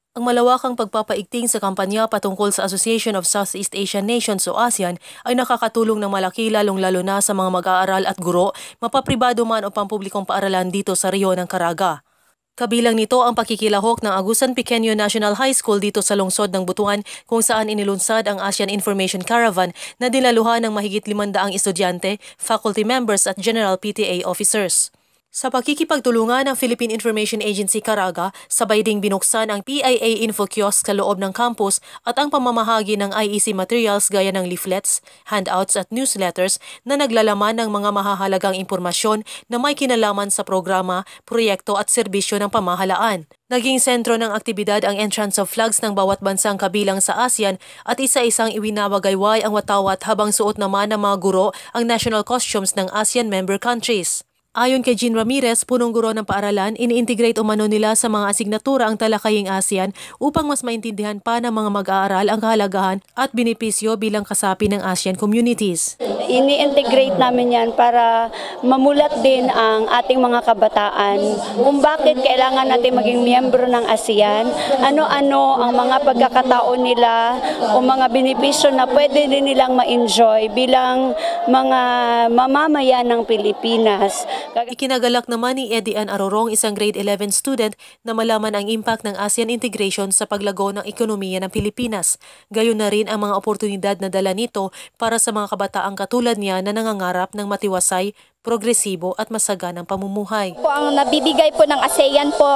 Ang malawakang pagpapaigting sa kampanya patungkol sa Association of Southeast Asian Nations o ASEAN ay nakakatulong ng malaki lalong-lalo na sa mga mag-aaral at guro, mapapribado man o pampublikong paaralan dito sa Rio ng Caraga. Kabilang nito ang pakikilahok ng Agusan Pequeño National High School dito sa lungsod ng Butuan kung saan inilunsad ang ASEAN Information Caravan na dinaluhan ng mahigit 500 estudyante, faculty members at general PTA officers. Sa pakikipagtulungan ng Philippine Information Agency Caraga, sabay ding binuksan ang PIA Info Kiosk sa loob ng campus at ang pamamahagi ng IEC materials gaya ng leaflets, handouts at newsletters na naglalaman ng mga mahahalagang impormasyon na may kinalaman sa programa, proyekto at serbisyo ng pamahalaan. Naging sentro ng aktibidad ang entrance of flags ng bawat bansang kabilang sa ASEAN at isa-isang iwinawagayway ang watawat habang suot naman ng mga guro ang national costumes ng ASEAN member countries. Ayon kay Jean Ramirez, punong guro ng paaralan, ini-integrate umano nila sa mga asignatura ang talakaying ASEAN upang mas maintindihan pa ng mga mag-aaral ang kahalagahan at benepisyo bilang kasapi ng ASEAN communities. Ini-integrate namin yan para mamulat din ang ating mga kabataan kung bakit kailangan natin maging miyembro ng ASEAN, ano-ano ang mga pagkakataon nila o mga benepisyo na pwede din nilang ma-enjoy bilang mga mamamayan ng Pilipinas. Ikinagalak naman ni Eddie Ann Arorong, isang grade 11 student, na malaman ang impact ng ASEAN integration sa paglago ng ekonomiya ng Pilipinas. Gayon na rin ang mga oportunidad na dala nito para sa mga kabataang katulad niya na nangangarap ng matiwasay, progresibo at masaganang pamumuhay. Ang nabibigay po ng ASEAN po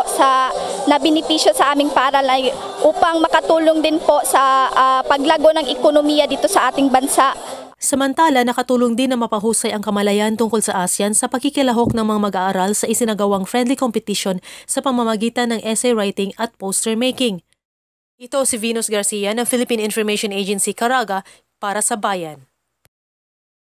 na benepisyo sa aming paaralan upang makatulong din po sa paglago ng ekonomiya dito sa ating bansa. Samantala, nakatulong din na mapahusay ang kamalayan tungkol sa ASEAN sa pakikilahok ng mga mag-aaral sa isinagawang friendly competition sa pamamagitan ng essay writing at poster making. Ito si Venus Garcia ng Philippine Information Agency Caraga para sa Bayan.